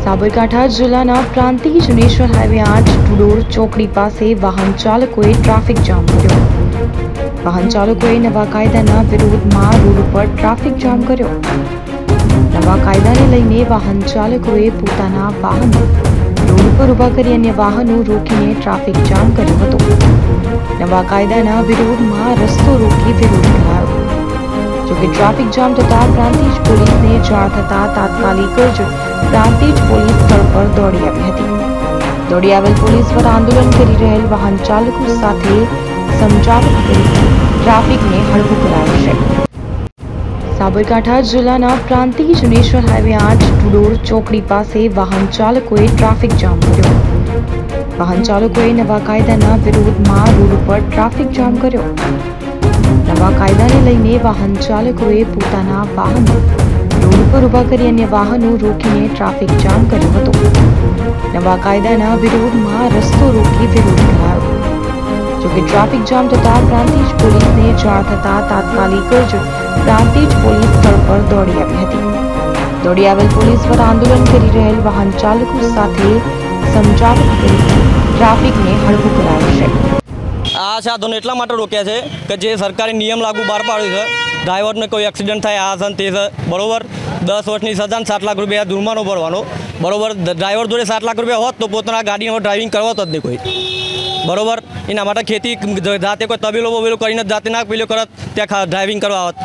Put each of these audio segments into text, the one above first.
સાબરકાંઠા જિલ્લાના Prantij national highway 8 ટુડોર ચોકડી પાસે વાહન ચાલકોએ ટ્રાફિક જામ કર્યો। વાહન ચાલકોએ નવા કાયદાના વિરોધમાં રોડ પર ટ્રાફિક જામ કર્યો। નવા કાયદાને લઈને વાહન ચાલકોએ પોતાના વાહનો રોડ પર ઊભા કરી અન્ય વાહનો રોકીને ટ્રાફિક જામ કર્યો હતો। નવા કાયદાના વિરોધમાં રસ્તો રોકી વિરોધ કરાયો। જોકે ટ્રાફિક જામ થતા પ્રાંતિજ પોલીસને જાણ થતા તાત્કાલિક જ પ્રાંતિજ પોલીસ સ્થળ પર દોડી આવી હતી। દોડી આવેલ પોલીસ પર આંદોલન કરી રહેલ વાહન ચાલકો સાથે સમજાવટ કરી ટ્રાફિકને હળવું કરાયું છે। સાબરકાંઠા જિલ્લાના પ્રાંતિજ નેશનલ હાઈવે 8 ટુડોર ચોકડી પાસે વાહન ચાલકોએ ટ્રાફિક જામ કર્યો। વાહન ચાલકોએ નવા કાયદાના વિરોધમાં રોડ પર ટ્રાફિક જામ કર્યો। નવા કાયદાને લઈને વાહન ચાલકોએ પોતાના વાહનો રોડ પર ઊભા કરી અન્ય વાહનો રોકીને ટ્રાફિક જામ કર્યો હતો। નવા કાયદાના વિરોધમાં રસ્તો રોકી વિરોધ કરાયો। જોકે ટ્રાફિક જામ થતા પ્રાંતિજ પોલીસને જાણ થતા તાત્કાલિક જ પ્રાંતિજ પોલીસ સ્થળ પર દોડી આવી હતી। દોડી આવેલ પોલીસ પર આંદોલન કરી રહેલ વાહન ચાલકો સાથે સમજાવટ કરી ટ્રાફિકને હળવું કરાયું છે। आ साधनों एटला माटे रोक्या छे के जे सरकारी नियम लागू बहार पाड्यो छे। ड्राइवर ने कोई एक्सिडेंट थाय आ छे ते बरोबर 10 वर्षनी सजा 7 लाख रुपया जुर्मानो भरवानो। बरोबर ड्राइवर जोड़े 7 लाख रुपया होत तो पोताना गाड़ी ड्राइविंग करवातो ज नहीं कोई। बरोबर एना माटे खेती जाते कोई तबेलो बबेलो करीने जाते ना पेलो करत त्या ड्राइविंग करवा आवत।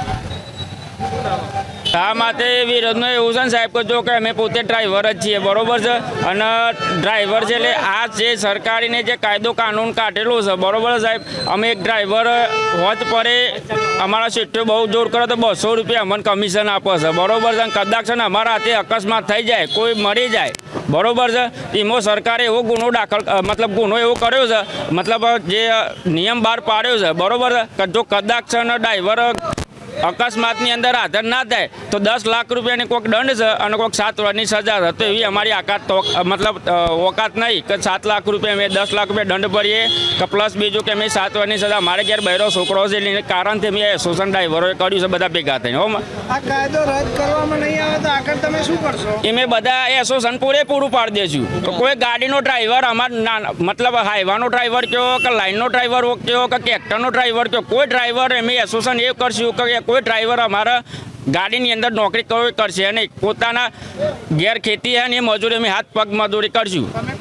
આ માટે વિરોધનો એવું છે સાહેબ કે જો કે અમે પોતે ડ્રાઈવર જ છીએ બરોબર છે અને ડ્રાઈવર છે એટલે આ જે સરકારીને જે કાયદો કાનૂન કાઢેલો છે બરોબર સાહેબ અમે એક ડ્રાઈવર હોત પરે અમારા સીટો બહુ જોર કરે તો 200 રૂપિયા અમને કમિશન આપે છે બરોબર છે। કદાચ છે ને અમારા હાથે અકસ્માત થઈ જાય કોઈ મરી જાય બરોબર છે એમાં સરકારે એવો ગુનો દાખલ મતલબ ગુનો એવો કર્યો છે મતલબ જે નિયમ બહાર પાડ્યો છે બરોબર છે કે જો કદાચ છે ને ડ્રાઈવર અકસ્માતની અંદર હાજર ના થાય તો 10 લાખ રૂપિયાની કોઈક દંડ છે અને કોઈક 7 વર્ષની સજા છે। તો એવી અમારી મતલબ ઓકાત નહીં કે 7 લાખ રૂપિયા અમે 10 લાખ રૂપિયા દંડ ભરીએ કે પ્લસ બીજું કે અમે 7 વર્ષની સજા મારે ઘેર બહેરો છોકરો છે એટલે કારણથી અમે એસોસિએશન ડ્રાઈવરોએ કર્યું છે બધા ભેગા થઈને। આ કાયદો રદ કરવામાં નહીં આવે તો આગળ તમે શું કરશો? અમે બધા એસોસિએશન પૂરેપૂરું પાડી દઈશું। તો કોઈ ગાડીનો ડ્રાઈવર અમારા મતલબ હાઈવાનો ડ્રાઈવર કયો કે લાઇનનો ડ્રાઈવર કયો કે ટ્રેક્ટરનો ડ્રાઈવર કયો કોઈ ડ્રાઈવર અમે એસોસિએશન એ કરશું કે કોઈ ડ્રાઈવર અમારા ગાડીની અંદર નોકરી કરશે અને પોતાના ઘેર ખેતી અને મજૂરી અમે હાથ પગ મજૂરી કરશું।